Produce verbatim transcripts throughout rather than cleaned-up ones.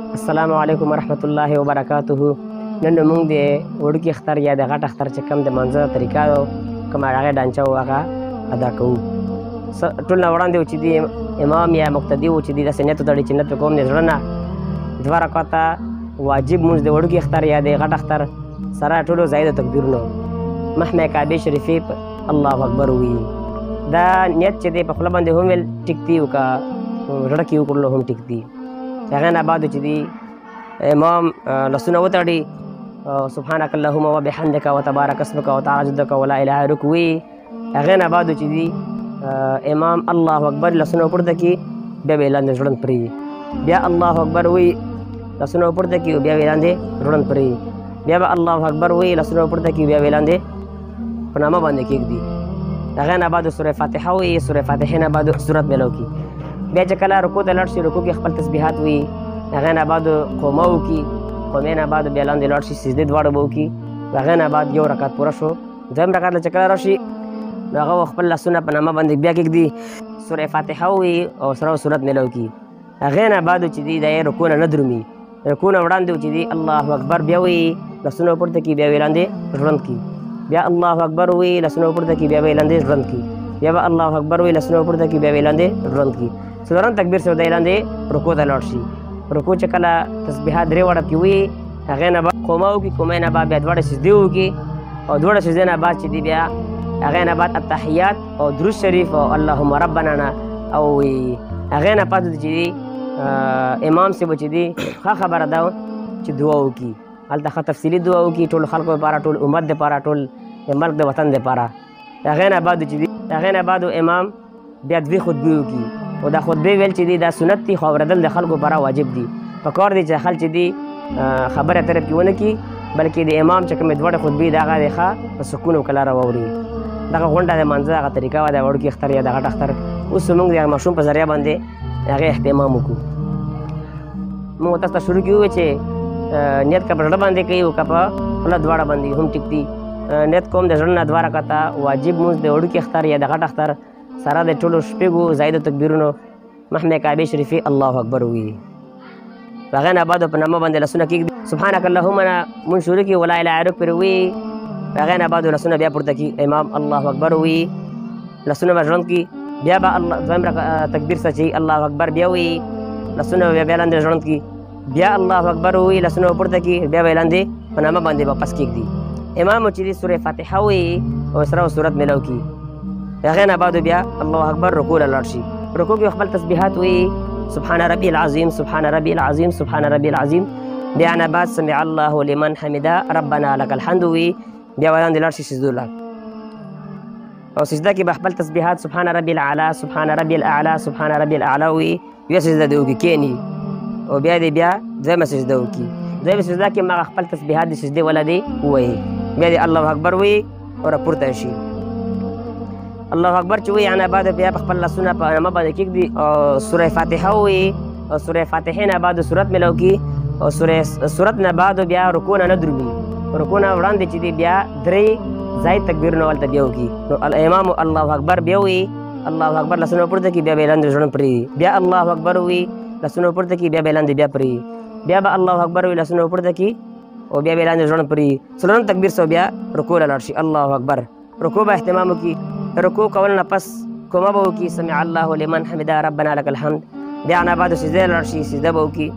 السلام علیکم ورحمت الله وبرکاته. نن موږ د وړوکي اختر یا د غټ اختر چې کوم د منځه طریقه ده کوم هغه ډانچه او هغه ادا کوو. ټول نه وړاندې چې دی امام یا مقتدي و چې دی داسې نیت وتړي چې نیت کوم د زړه نه دوه رکعته واجب مونځ د وړوکي اختر یا د غټ اختر سره ټولو زاید تکبیرونه محمه کعبې شریفې الله اکبر ووایي. دا نیت چې دی په خوله باندې هم ویل ټیک دي او که زړه کې وکړلو هم ټیک دي. هغه نه بعد چې دی امام لاسونه وتړي سبحانک اللهم وبحمدک وتبارک اسمک وتعالى جدک ولا اله غیرک وي. هغه نه بعد چې دی امام الله اکبر لاسونه پورته کړي بیا به لاندې ژوند پرې بیا الله اکبر وي لاسونه پورته کړي بیا به لاندې ژوند پرې بیا به الله اکبر وي لاسونه پورته کړي بیا به لاندې په نامه باندې کېږدي. هغه نه بعد سوره فاتحه وي سوره فاتحه نه بعد سورت ملو کی بیا چې کله رکوع ته لاړ شي رکوع کې خپل تسبیحات وي. هغه نه بعد قومه وکړي قومې نه بعد بیا لاندې لاړ شي سجدې دواړه به وکړي. هغه نه بعد یو رکعت پوره شو دویم رکعت چې کله راشي نو هغه خپل لاسونه په نامه باندې بیا کېږدي سوره فاتحه وي او سره سورت ملو کی. هغې نه بعد چې دی د رکوع نه نه درومي رکوع نه وړاندې چې دی الله اکبر بیا وي لاسونه پورته کړي بیا به لاندې ژوند کړي بیا الله اکبر وي لاسونه پورته کړي بیا به لاندې ژوند کړي بیا به الله اکبر وي لاسونه پورته کړي بیا به لاندې ژوند کړي. څلورم تکبیر سره دی لاندې رکوع ته لاړ شي. رکوع چې کله تسبیحات درې واړه پکې وي هغې نه بعد قومه وکړي قومې نه بعد بیا دواړه سجدې وکړي او دواړه سجدې نه بعد چې دی بیا هغې نه بعد التحیات او درود شریف او اللهم ربنا نه او هغې نه پاتې چې دی امام صاحب چې دی ښه خبره ده چې دعا وکړي هلته ښه تفصیلي دعا وکړي ټول خلکو لپاره ټول امت دپاره ټول د ملک د وطن دپاره. هغې نه بعد چې دی هغې نه بعد امام بیا دوې خطبې وکړي او دا خطبې ویل چې دی دا سنت دي خو اورېدل د خلکو لپاره واجب دي. پکار دی چې خلک چې دی خبره طرف کې ونه کړي بلکې د امام چې کومې دواړه خطبې د هغه دی ښه په سکون او کلاره واوري. دغه غونډه د منځه هغه طریقه وه د وړوکي اختر یا د غټ اختر. اوس موږ د ماشوم په ذریعه باندې هغې اهتمام وکړو. موږ تاسو ته شروع کړو چې نیت که په زړه باندې کوي او که په خوله دواړه باندې هم ټیک دي. نیت کوم د زړه نه دوه رکعته واجب مونځ د وړوکي اختر یا د غټ اختر سره د ټولو شپږو زایدو تکبیرونو محمه کعبې شریفې الله اکبر ووایي. هغې نه بعد په نامه باندې لاسونه کېږدي سبحانک اللهم نه مونځ شروع کړي ولا اله غیرک پرې ووایي. هغې نه بعد لاسونه بیا پورته کړي امام الله اکبر ووایي لاسونه به ژوند کړي بیا به الله دویم تکبیر سره چې الله اکبر بیا ووایي لاسونه بیا بیا لاندې ژوند کړي بیا الله اکبر ووایي لاسونه به پورته کړي بیا به یې لاندې په نامه باندې واپس کېږدي. امام چې دی سورې فاتحه ووایي او سره سورت ملو کړي. هغې نه بعد بیا الله اکبر رکوع له لاړ شي. رکوع کې خپل تسبیحات وایي سبحان ربي العظیم سبحان ربي العظیم سبحان ربي العظیم. بیا نه بعد سمع الله لمن حمده ربنا لك الحمد وایي بیا ولاندې لاړ شي سجدو له او سجده کې به خپل تسبیحات سبحان ربي الاعلی سبحان ربي الاعلی سبحان ربي الاعلی وایي بیا سجده دې وکړي کښېني او بیا دې بیا دویمه سجده وکړي. دویمه سجده کې هماغه خپل تسبیحات د سجدې والا دې ووایي بیا دې الله اکبر وایي او راپورته شي. الله اکبر چې وایي نه بعد بیا په خپل لاسونه په نامه باندې کېږدي او سوره فاتحه وایي او سوره فاتحې نه بعد سورت ملو کړي او سوره سورت نه بعد بیا رکوع نه نه درومي رکوع نه وړاندې چې دی بیا درې زاید تکبیرونه هلته بیا وکړي. نو الامام الله اکبر بیا وایي الله اکبر لاسونه پورته کړي بیا به یې لاندې ژوند پرېږدي بیا الله اکبر وایي لاسونه پورته کړي بیا به یې لاندې بیا پرېږدي بیا به الله اکبر وایي لاسونه پورته کړي او بیا به یې لاندې ژوند پرېږدي. څلورم تکبیر سو بیا رکوع له لاړ شي الله اکبر رکوع به اهتمام وکړي. رکوع کول نه پس کومه به وکړي سمع الله لمن حمده ربنا لك الحمد. بیا نه بعد سجدې لاړ شي سجده به وکړي.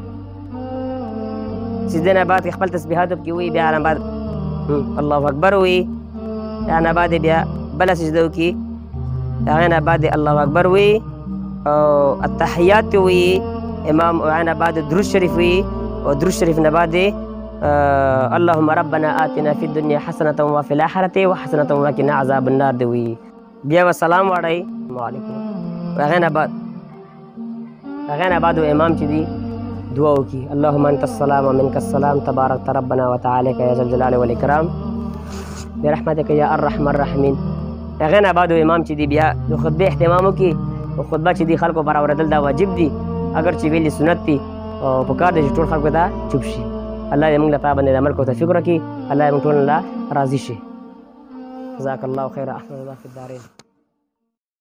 سجدې نه بعد خپل تسبیحات پکې وایي بیا نه بعد الله اکبر وایي بیا نه بعد بیا بله سجده وکړي. هغې نه بعد الله اکبر وایي او التحیات وایي امام هغې نه بعد درود شریف وایي او درود شریف نه بعد اللهم ربنا آتنا في الدنيا حسنة وفي الآخرة وحسنة وقنا عذاب النار دی وایي. بیا به سلام واړئ وعلیکم. هغې نه بعد هغې نه بعد امام چې دی دعا وکړي اللهم انت السلام ومنك السلام تبارک ربنا وتعالى یا ذا الجلال والاکرام برحمتک یا ارحم الراحمین. هغې نه بعد امام چې دی بیا د خطبې اهتمام وکړي او خطبه چې دی خلکو پر اورېدل دا واجب دي اگر چې ویلې سنت دي او پکار دی چې ټول خلکو ته چوپ شي. الله دې موږ لپاره باندې د عمل کو توفیق راکړي. الله دې موږ ټول له راضي شي. جزاک الله خیر احسن الله فی الدارین.